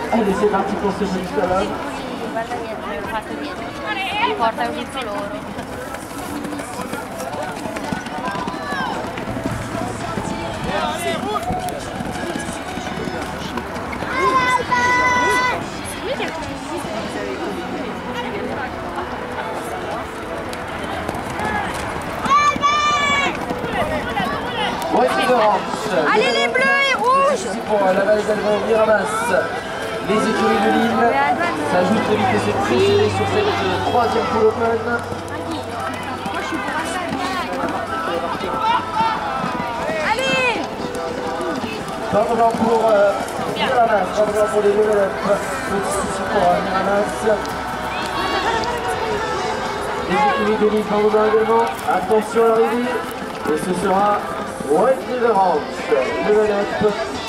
Allez, c'est parti pour ce petit slalom. Guarda dietro, l'ho fatto dietro. Porta dietro loro. Voici Laurence. Allez les bleus et rouges. Ici pour la Vallée d'Albon, Miramas. Les écuries de Lille s'ajoutent de vitesse précédée sur cette troisième pool open. Allez. Pas blanc pour Miramas, pas blanc pour les Level Up. Petit souci pour Miramas. Les écuries de Lille, pas blanc également. Attention à l'arrivée. Et ce sera White River Ranch. Level Up.